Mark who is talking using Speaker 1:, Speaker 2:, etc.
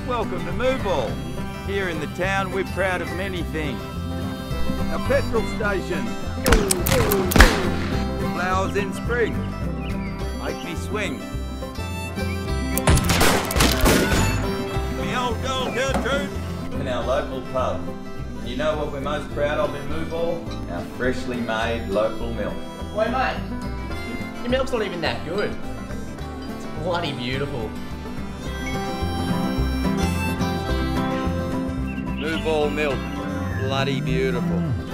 Speaker 1: Welcome to Mooball. Here in the town, we're proud of many things. Our petrol station. Flowers in spring. Make me swing. The old gold Gertrude. And our local pub. And you know what we're most proud of in Mooball? Our freshly made local milk.
Speaker 2: Wait, mate. Your milk's not even that good. It's bloody beautiful.
Speaker 1: Mooball milk. Bloody beautiful.